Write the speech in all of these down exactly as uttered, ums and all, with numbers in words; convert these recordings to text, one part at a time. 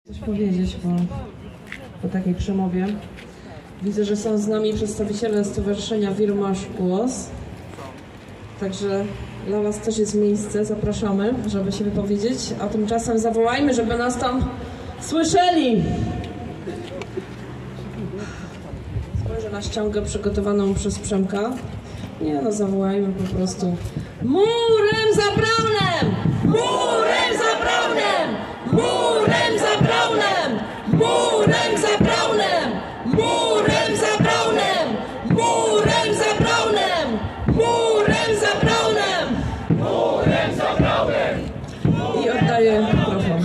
Coś powiedzieć po, po takiej przemowie. Widzę, że są z nami przedstawiciele Stowarzyszenia Wir Masz Głos. Także dla Was też jest miejsce, zapraszamy, żeby się wypowiedzieć, a tymczasem zawołajmy, żeby nas tam słyszeli. Spojrzę na ściągę przygotowaną przez Przemka. Nie no, zawołajmy po prostu. Murem za Braunem! Murem za Braunem! Murem za Braunem! Murem za Braunem! Murem za Braunem! Murem za Braunem! Murem za Braunem! Murem za Braunem! I oddaję mikrofon.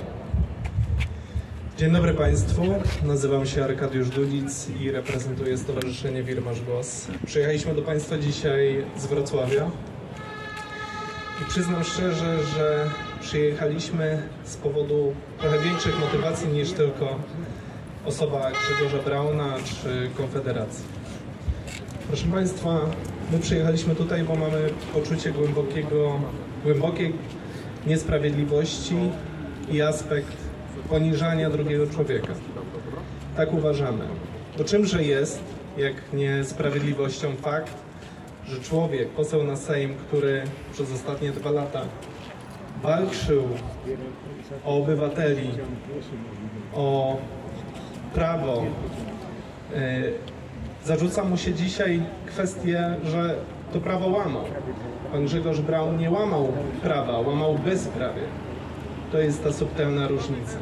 Dzień dobry Państwu, nazywam się Arkadiusz Dudzic i reprezentuję Stowarzyszenie Wir Masz Głos. Przyjechaliśmy do Państwa dzisiaj z Wrocławia i przyznam szczerze, że przyjechaliśmy z powodu trochę większych motywacji niż tylko osoba Grzegorza Brauna czy Konfederacji. Proszę Państwa, my przyjechaliśmy tutaj, bo mamy poczucie głębokiego, głębokiej niesprawiedliwości i aspekt poniżania drugiego człowieka. Tak uważamy. Bo czymże jest, jak nie sprawiedliwością fakt, że człowiek, poseł na Sejm, który przez ostatnie dwa lata walczył o obywateli, o prawo, yy, zarzuca mu się dzisiaj kwestię, że to prawo łamał. Pan Grzegorz Braun nie łamał prawa, łamał bezprawie. To jest ta subtelna różnica.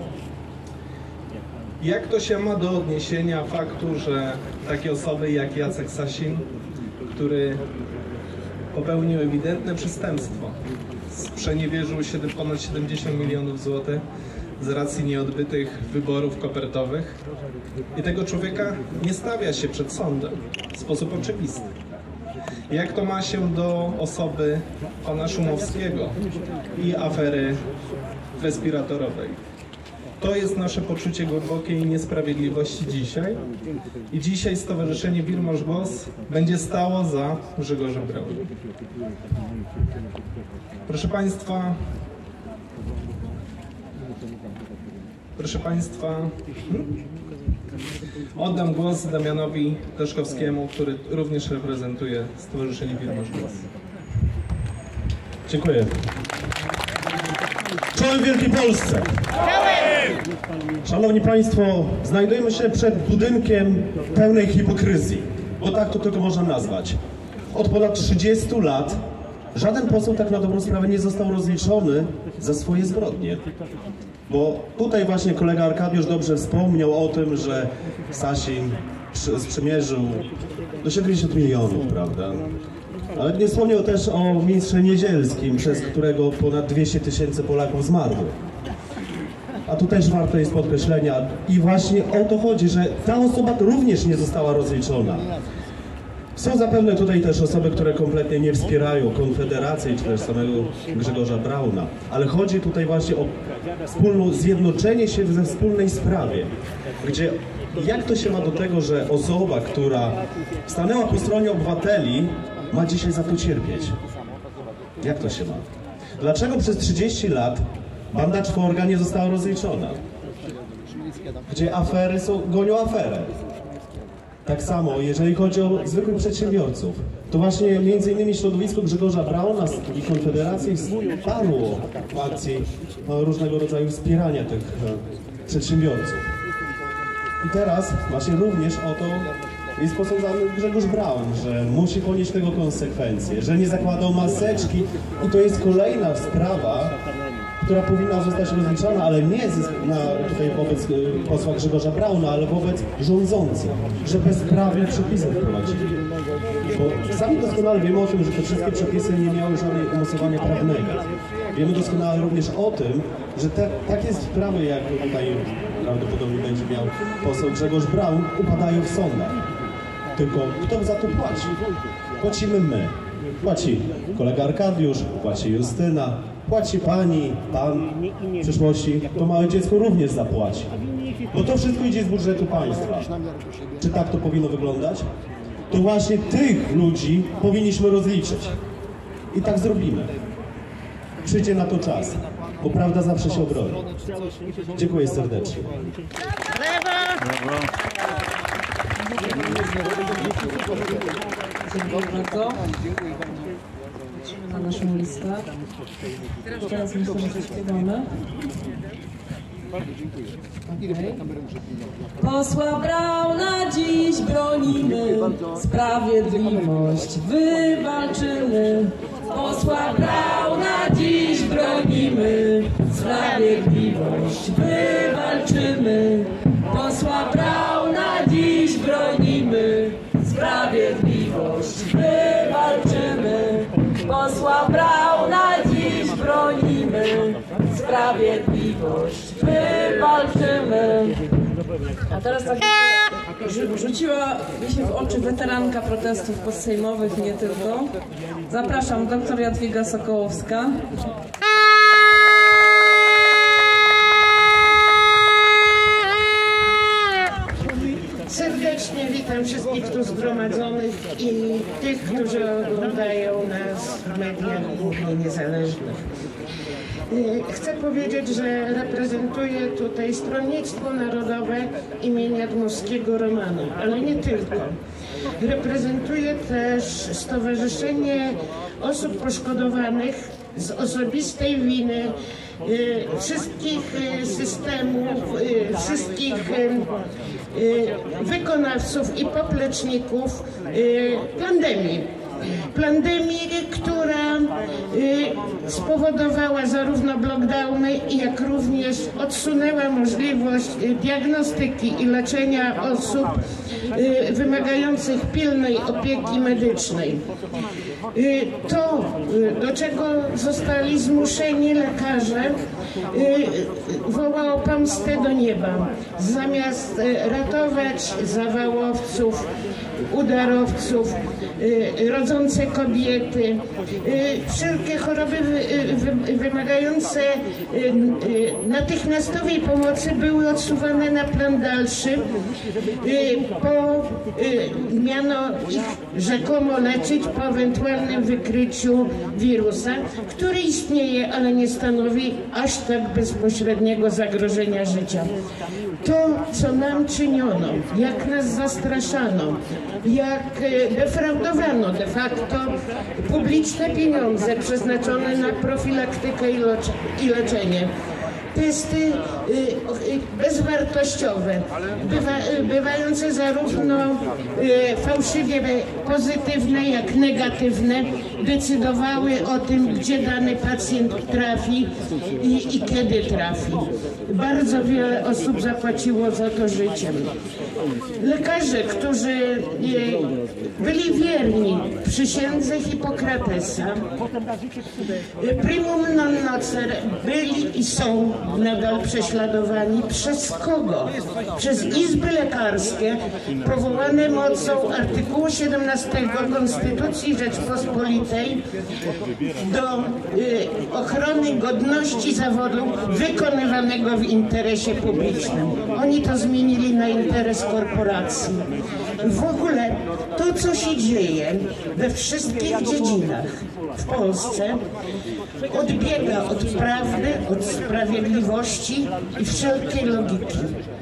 Jak to się ma do odniesienia faktu, że takie osoby jak Jacek Sasin, który popełnił ewidentne przestępstwo, sprzeniewierzył się ponad siedemdziesiąt milionów złotych z racji nieodbytych wyborów kopertowych i tego człowieka nie stawia się przed sądem w sposób oczywisty. Jak to ma się do osoby pana Szumowskiego i afery respiratorowej? To jest nasze poczucie głębokiej niesprawiedliwości dzisiaj. I dzisiaj Stowarzyszenie Wir Masz Głos będzie stało za Grzegorzem Braunem. Proszę Państwa, proszę Państwa, hmm? oddam głos Damianowi Daszkowskiemu, który również reprezentuje Stowarzyszenie Wir Masz Głos. Dziękuję. Czołem Wielkiej Polsce! Szanowni Państwo, znajdujemy się przed budynkiem pełnej hipokryzji, bo tak to tylko można nazwać. Od ponad trzydziestu lat żaden poseł tak na dobrą sprawę nie został rozliczony za swoje zbrodnie. Bo tutaj właśnie kolega Arkadiusz dobrze wspomniał o tym, że Sasin sprzymierzył do siedemdziesięciu milionów, prawda? Ale nie wspomniał też o ministrze Niedzielskim, przez którego ponad dwieście tysięcy Polaków zmarło. A tu też warto jest podkreślenia i właśnie o to chodzi, że ta osoba również nie została rozliczona. Są zapewne tutaj też osoby, które kompletnie nie wspierają Konfederacji, czy też samego Grzegorza Brauna, ale chodzi tutaj właśnie o wspólne zjednoczenie się we wspólnej sprawie, gdzie jak to się ma do tego, że osoba, która stanęła po stronie obywateli, ma dzisiaj za to cierpieć? Jak to się ma? Dlaczego przez trzydzieści lat banda czworga nie została rozliczona? Gdzie afery są, gonią aferę. Tak samo, jeżeli chodzi o zwykłych przedsiębiorców, to właśnie między innymi środowisko Grzegorza Brauna i Konfederacji wsparło w akcji różnego rodzaju wspierania tych przedsiębiorców. I teraz właśnie również o to jest posądzany Grzegorz Braun, że musi ponieść tego konsekwencje, że nie zakładał maseczki i to jest kolejna sprawa, która powinna zostać rozliczana, ale nie na, tutaj wobec posła Grzegorza Brauna, ale wobec rządzących, że bezprawne przepisy wprowadzili. Bo sami doskonale wiemy o tym, że te wszystkie przepisy nie miały żadnego umocowania prawnego. Wiemy doskonale również o tym, że te, takie sprawy, jak tutaj prawdopodobnie będzie miał poseł Grzegorz Braun, upadają w sądach. Tylko kto za to płaci? Płacimy my. Płaci kolega Arkadiusz, płaci Justyna, płaci pani, pan, w przyszłości to małe dziecko również zapłaci. Bo to wszystko idzie z budżetu państwa. Czy tak to powinno wyglądać? To właśnie tych ludzi powinniśmy rozliczyć. I tak zrobimy. Przyjdzie na to czas. bo prawda zawsze się obroni. Dziękuję serdecznie. Dziękuję bardzo. Na naszą listę. Teraz myślę, że zaśpiewamy. Okay. Posła Brauna dziś bronimy, sprawiedliwość wywalczymy. Posła Brauna dziś bronimy, sprawiedliwość wywalczymy. Posła Brauna dziś bronimy, sprawiedliwość wywalczymy. Posła Brauna dziś bronimy, sprawiedliwość wywalczymy. A teraz tak rzuciła mi się w oczy weteranka protestów postsejmowych i nie tylko. Zapraszam, doktor Jadwiga Sokołowska. Serdecznie witam wszystkich tu zgromadzonych i tych, którzy oglądają nas w mediach głównie niezależnych. Chcę powiedzieć, że reprezentuję tutaj Stronnictwo Narodowe imienia Dmowskiego Romana, ale nie tylko. Reprezentuję też Stowarzyszenie Osób Poszkodowanych z osobistej winy wszystkich systemów, wszystkich wykonawców i popleczników pandemii. Pandemii, która spowodowała zarówno lockdowny, jak również odsunęła możliwość diagnostyki i leczenia osób wymagających pilnej opieki medycznej. To, do czego zostali zmuszeni lekarze, wołało pomstę do nieba. Zamiast ratować zawałowców, udarowców, rodzące kobiety, wszelkie choroby wymagające natychmiastowej pomocy były odsuwane na plan dalszy, po miano ich rzekomo leczyć po ewentualnym wykryciu wirusa, który istnieje, ale nie stanowi aż tak bezpośredniego zagrożenia życia. To, co nam czyniono, jak nas zastraszano, jak defraudowano de facto publiczne pieniądze przeznaczone na profilaktykę i leczenie. Testy bezwartościowe, bywa, bywające zarówno fałszywie pozytywne, jak negatywne, decydowały o tym, gdzie dany pacjent trafi i, i kiedy trafi. Bardzo wiele osób zapłaciło za to życiem. Lekarze, którzy byli wierni przysiędze Hipokratesa, primum non nocere, byli i są nadal prześladowani. Przez kogo? Przez izby lekarskie powołane mocą artykułu siedemnastego Konstytucji Rzeczpospolitej do y, ochrony godności zawodu wykonywanego w interesie publicznym. Oni to zmienili na interes korporacji. W ogóle to, co się dzieje we wszystkich dziedzinach w Polsce, odbiega od prawdy, od sprawiedliwości i wszelkiej logiki.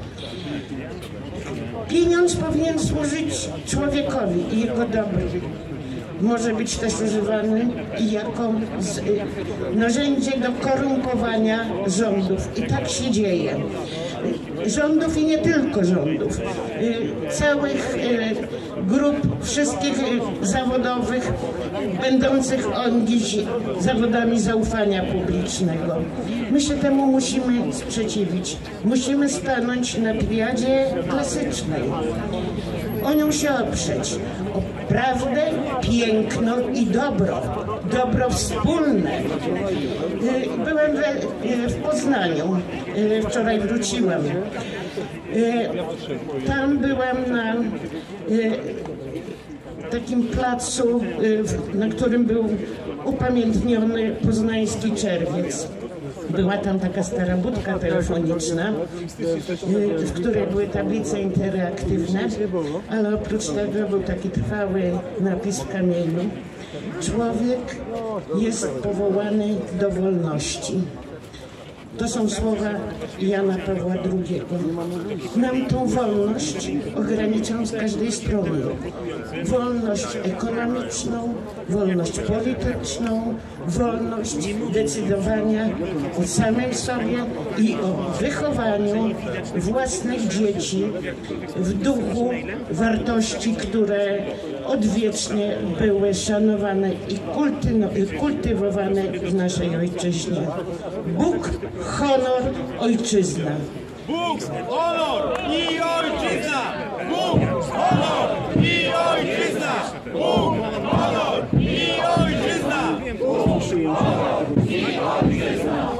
Pieniądz powinien służyć człowiekowi i jego dobru. Może być też używany jako z, y, narzędzie do korumpowania rządów. I tak się dzieje. Rządów i nie tylko rządów. Y, całych y, grup, wszystkich y, zawodowych, będących on dziś zawodami zaufania publicznego. My się temu musimy sprzeciwić. Musimy stanąć na triadzie klasycznej. O nią się oprzeć. O prawdę, piękno i dobro. Dobro wspólne. Byłem we, w Poznaniu. Wczoraj wróciłem. Tam byłem na takim placu, na którym był upamiętniony poznański czerwiec. Była tam taka stara budka telefoniczna, w której były tablice interaktywne, ale oprócz tego był taki trwały napis w kamieniu. Człowiek jest powołany do wolności. To są słowa Jana Pawła drugiego. Nam tą wolność ograniczą z każdej strony. Wolność ekonomiczną, wolność polityczną, wolność decydowania o samej sobie i o wychowaniu własnych dzieci w duchu wartości, które odwiecznie były szanowane i kultywowane w naszej ojczyźnie. Bóg, honor, ojczyzna. Bóg, honor i ojczyzna! Bóg, honor i ojczyzna! Bóg, honor i ojczyzna! Bóg, honor i ojczyzna!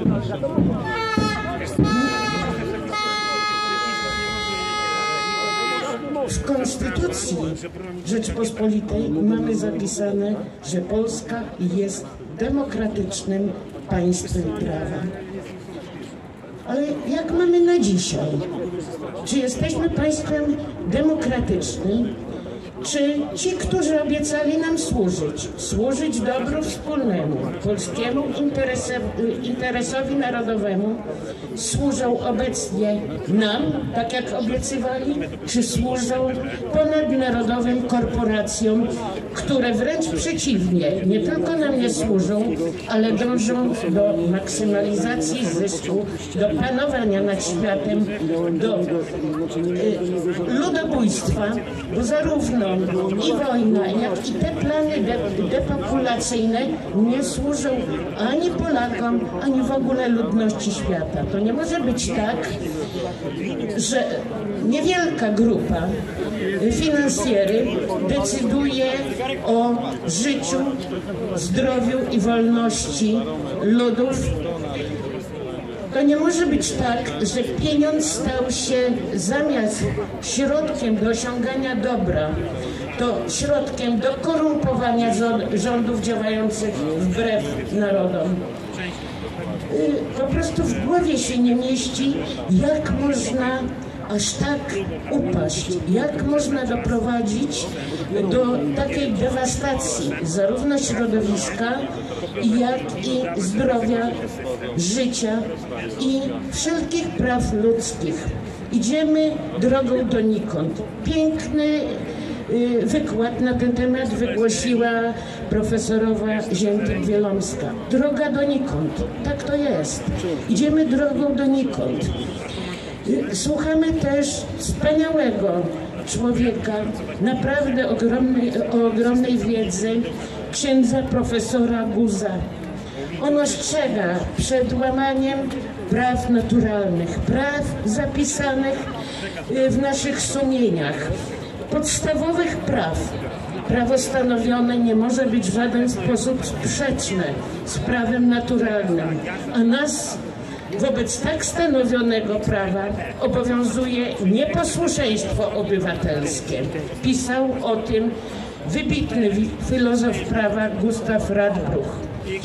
W Konstytucji Rzeczypospolitej mamy zapisane, że Polska jest demokratycznym państwem prawa. Ale jak mamy na dzisiaj? Czy jesteśmy państwem demokratycznym? Czy ci, którzy obiecali nam służyć, służyć dobru wspólnemu, polskiemu interesowi narodowemu, służą obecnie nam, tak jak obiecywali, czy służą ponadnarodowym korporacjom, które wręcz przeciwnie, nie tylko nam nie służą, ale dążą do maksymalizacji zysku, do panowania nad światem, do y, ludobójstwa, bo zarówno i wojna, jak i te plany de depopulacyjne nie służą ani Polakom, ani w ogóle ludności świata. To nie może być tak, że niewielka grupa finansjery decyduje o życiu, zdrowiu i wolności ludów. To nie może być tak, że pieniądz stał się zamiast środkiem do osiągania dobra, to środkiem do korumpowania rządów działających wbrew narodom. Po prostu w głowie się nie mieści, jak można aż tak upaść, jak można doprowadzić do takiej dewastacji zarówno środowiska, jak i zdrowia, życia i wszelkich praw ludzkich. Idziemy drogą donikąd. Piękny wykład na ten temat wygłosiła profesorowa Ziętek-Wielomska. Droga donikąd. Tak to jest. Idziemy drogą donikąd. Słuchamy też wspaniałego człowieka, naprawdę ogromnej, o ogromnej wiedzy, księdza profesora Guza. On ostrzega przed łamaniem praw naturalnych, praw zapisanych w naszych sumieniach, podstawowych praw. Prawo stanowione nie może być w żaden sposób sprzeczne z prawem naturalnym, a nas wobec tak stanowionego prawa obowiązuje nieposłuszeństwo obywatelskie. Pisał o tym wybitny filozof prawa Gustav Radbruch.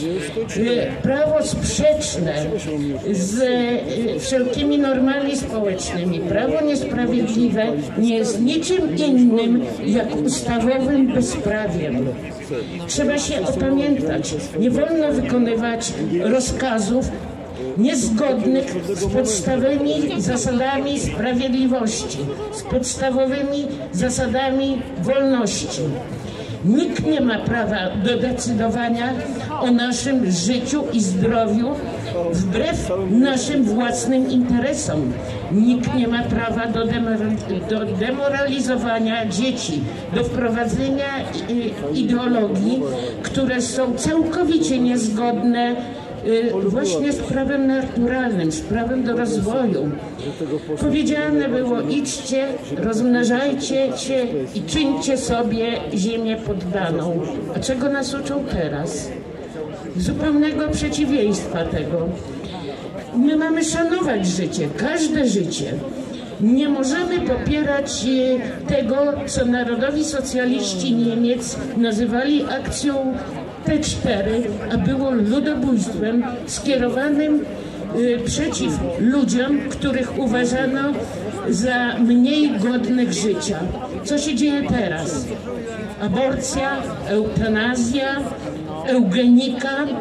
Prawo sprzeczne z wszelkimi normami społecznymi, prawo niesprawiedliwe nie jest niczym innym jak ustawowym bezprawiem. Trzeba się opamiętać, nie wolno wykonywać rozkazów niezgodnych z podstawowymi zasadami sprawiedliwości, z podstawowymi zasadami wolności. Nikt nie ma prawa do decydowania o naszym życiu i zdrowiu wbrew naszym własnym interesom. Nikt nie ma prawa do, do demoralizowania dzieci, do wprowadzenia ideologii, które są całkowicie niezgodne właśnie z prawem naturalnym, z prawem do rozwoju. Powiedziane było: idźcie, rozmnażajcie się i czyńcie sobie ziemię poddaną. A czego nas uczą teraz? Zupełnego przeciwieństwa tego. My mamy szanować życie, każde życie. Nie możemy popierać tego, co narodowi socjaliści Niemiec nazywali akcją T cztery, a było ludobójstwem skierowanym y, przeciw ludziom, których uważano za mniej godnych życia. Co się dzieje teraz? Aborcja, eutanazja, eugenika,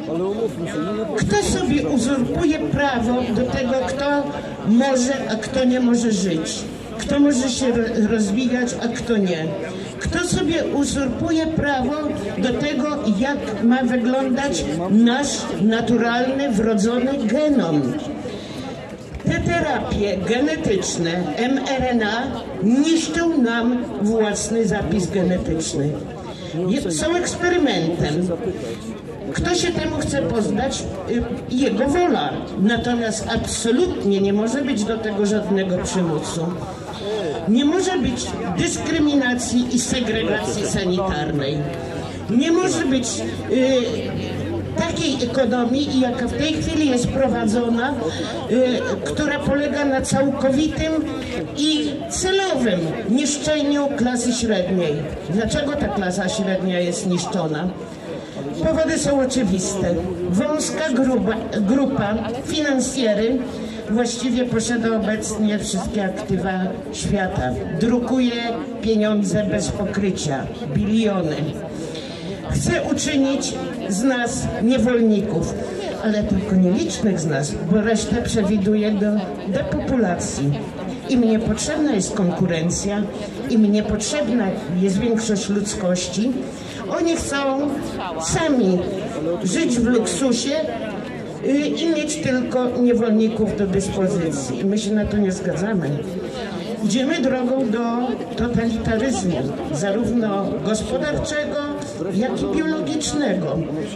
Kto sobie uzurpuje prawo do tego, kto może, a kto nie może żyć? Kto może się rozwijać, a kto nie? Kto sobie uzurpuje prawo do tego, jak ma wyglądać nasz naturalny, wrodzony genom? Te terapie genetyczne, em er en a, niszczą nam własny zapis genetyczny. Są eksperymentem. Kto się temu chce poddać, jego wola. Natomiast absolutnie nie może być do tego żadnego przymusu. Nie może być dyskryminacji i segregacji sanitarnej. Nie może być y, takiej ekonomii, jaka w tej chwili jest prowadzona, y, która polega na całkowitym i celowym niszczeniu klasy średniej. Dlaczego ta klasa średnia jest niszczona? Powody są oczywiste. Wąska grupa, grupa finansjery właściwie posiada obecnie wszystkie aktywa świata. Drukuje pieniądze bez pokrycia, biliony. Chce uczynić z nas niewolników, ale tylko nielicznych z nas, bo resztę przewiduje do depopulacji. Im niepotrzebna jest konkurencja, im niepotrzebna jest większość ludzkości, oni chcą sami żyć w luksusie i mieć tylko niewolników do dyspozycji. My się na to nie zgadzamy. Idziemy drogą do totalitaryzmu, zarówno gospodarczego, jak i biologicznego.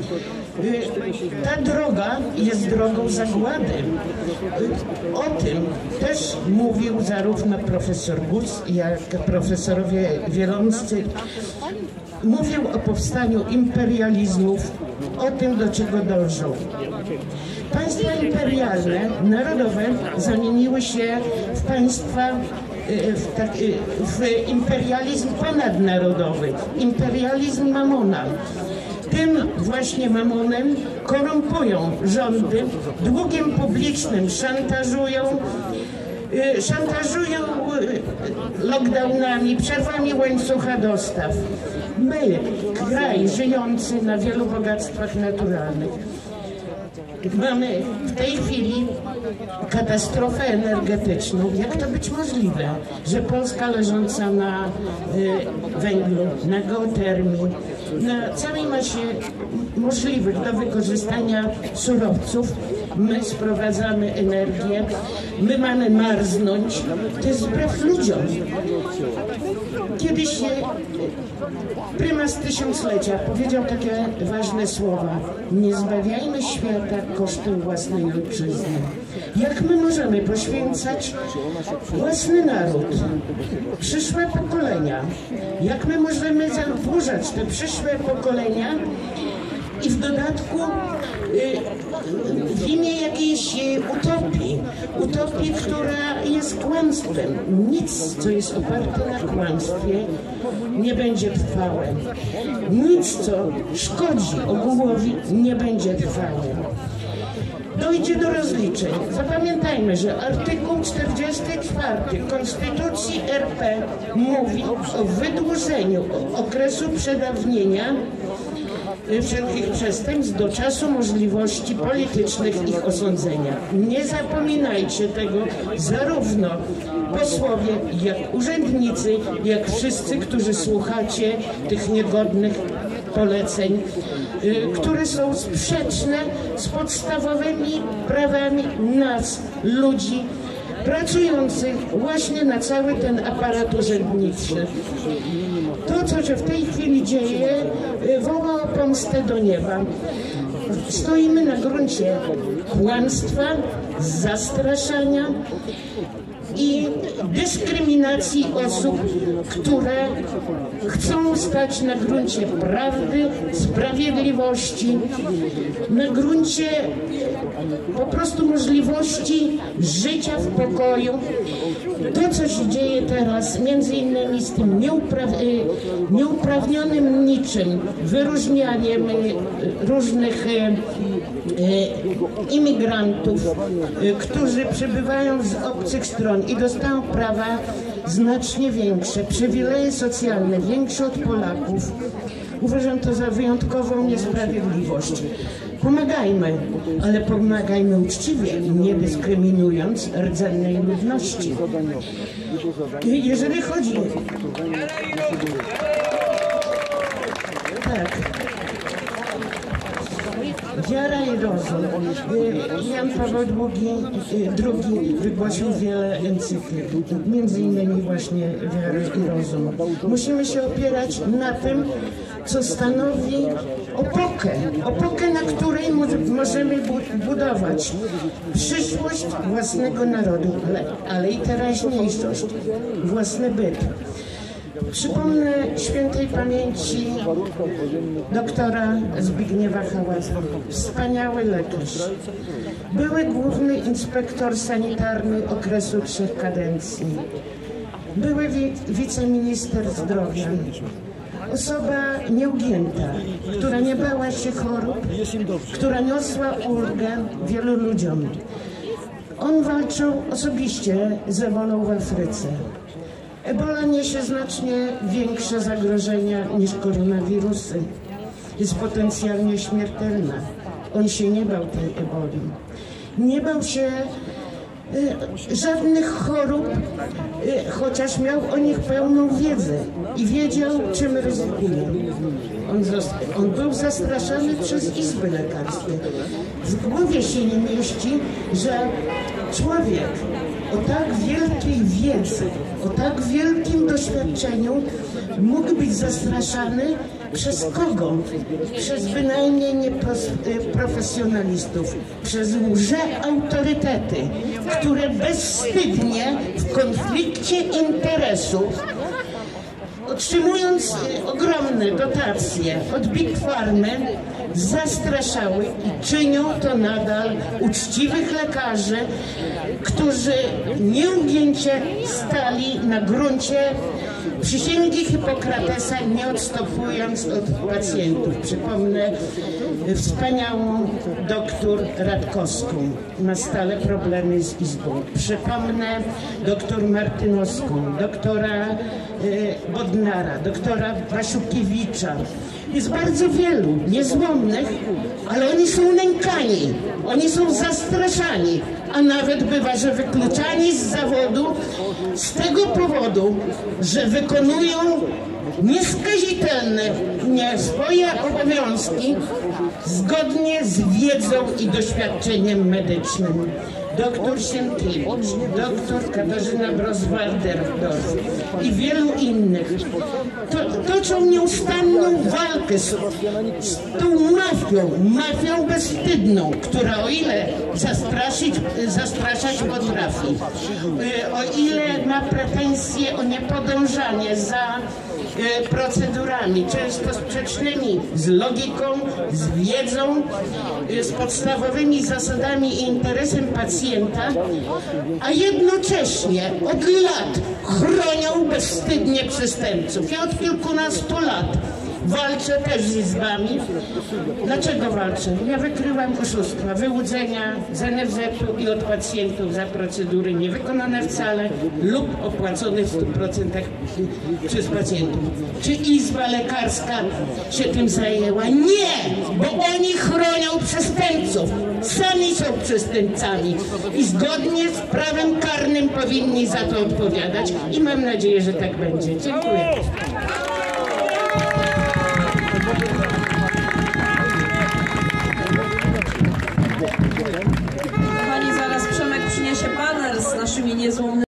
Ta droga jest drogą zagłady. O tym też mówił zarówno profesor Gus, jak i profesorowie wielomscy. Mówił o powstaniu imperializmów, o tym, do czego dążą. Państwa imperialne, narodowe zamieniły się w państwa, w, tak, w imperializm ponadnarodowy, imperializm mamona. Tym właśnie mamonem korumpują rządy, długiem publicznym szantażują, szantażują lockdownami, przerwami łańcucha dostaw. My, kraj żyjący na wielu bogactwach naturalnych, mamy w tej chwili katastrofę energetyczną. Jak to być możliwe, że Polska leżąca na y, węglu, na geotermii, na całej masie możliwych do wykorzystania surowców, my sprowadzamy energię, my mamy marznąć. To jest wbrew ludziom. Kiedyś się prymas tysiąclecia powiedział takie ważne słowa: nie zbawiajmy świata kosztem własnej ojczyzny. Jak my możemy poświęcać własny naród, przyszłe pokolenia? Jak my możemy zadłużać te przyszłe pokolenia i w dodatku w imię jakiejś utopii, utopii, która jest kłamstwem. Nic, co jest oparte na kłamstwie, nie będzie trwałe. Nic, co szkodzi ogółowi, nie będzie trwałe. Dojdzie do rozliczeń. Zapamiętajmy, że artykuł czterdziesty czwarty Konstytucji R P mówi o wydłużeniu okresu przedawnienia wszelkich przestępstw do czasu możliwości politycznych ich osądzenia. Nie zapominajcie tego, zarówno posłowie, jak urzędnicy, jak wszyscy, którzy słuchacie tych niegodnych poleceń, które są sprzeczne z podstawowymi prawami nas, ludzi, pracujących właśnie na cały ten aparat urzędniczy. To, co się w tej chwili dzieje, woła o pomstę do nieba. Stoimy na gruncie kłamstwa, zastraszania i dyskryminacji osób, które chcą stać na gruncie prawdy, sprawiedliwości, na gruncie po prostu możliwości życia w pokoju. To, co się dzieje teraz, między innymi z tym nieupraw nieuprawnionym niczym wyróżnianiem różnych imigrantów, którzy przybywają z obcych stron i dostają prawa znacznie większe, przywileje socjalne większe od Polaków. Uważam to za wyjątkową niesprawiedliwość. Pomagajmy, ale pomagajmy uczciwie, nie dyskryminując rdzennej ludności. Jeżeli chodzi... Tak. Wiara i rozum. Jan Paweł drugi wygłosił wiele encyklik, między innymi właśnie wiarę i rozum. Musimy się opierać na tym, co stanowi opokę, opokę, na której możemy budować przyszłość własnego narodu, ale, ale i teraźniejszość, własny byt. Przypomnę świętej pamięci doktora Zbigniewa Hałaza, wspaniały lekarz, były główny inspektor sanitarny okresu trzech kadencji, były wi wiceminister zdrowia, osoba nieugięta, która nie bała się chorób, która niosła ulgę wielu ludziom. On walczył osobiście z ebolą w Afryce. Ebola niesie znacznie większe zagrożenia niż koronawirusy. Jest potencjalnie śmiertelna. On się nie bał tej eboli. Nie bał się y, żadnych chorób, y, chociaż miał o nich pełną wiedzę i wiedział, czym ryzykuje. On, on był zastraszany przez izby lekarskie. W głowie się nie mieści, że człowiek o tak wielkiej wiedzy, o tak wielkim doświadczeniu mógł być zastraszany przez kogo? Przez bynajmniej nieprofesjonalistów, przez łże-autorytety, które bezwstydnie w konflikcie interesów, otrzymując ogromne dotacje od Big Pharmy, zastraszały i czynią to nadal uczciwych lekarzy, którzy nieugięcie stali na gruncie przysięgi Hipokratesa, nie odstępując od pacjentów. Przypomnę wspaniałą doktor Radkowską, ma stale problemy z izbą. Przypomnę doktor Martynowską, doktora Bodnara, doktora Wasiukiewicza. Jest bardzo wielu niezłomnych, ale oni są nękani, oni są zastraszani, a nawet bywa, że wykluczani z zawodu z tego powodu, że wykonują nieskazitelne nie swoje obowiązki zgodnie z wiedzą i doświadczeniem medycznym. Doktor Sienkiewicz, doktor Katarzyna Bros-Walderdorf i wielu innych to, toczą nieustanną walkę z, z tą mafią, mafią bezwstydną, która o ile zastraszyć, zastraszać potrafi, o ile ma pretensje o niepodążanie za procedurami, często sprzecznymi z logiką, z wiedzą, z podstawowymi zasadami i interesem pacjenta, a jednocześnie od lat chronią bezwstydnie przestępców. Ja od kilkunastu lat walczę też z izbami. Dlaczego walczę? Ja wykryłam oszustwa, wyłudzenia z N F Z-u i od pacjentów za procedury niewykonane wcale lub opłacone w stu procentach przez pacjentów. Czy izba lekarska się tym zajęła? Nie! Bo oni chronią przestępców. Sami są przestępcami i zgodnie z prawem karnym powinni za to odpowiadać i mam nadzieję, że tak będzie. Dziękuję. Kochani, zaraz Przemek przyniesie panel z naszymi niezłomnymi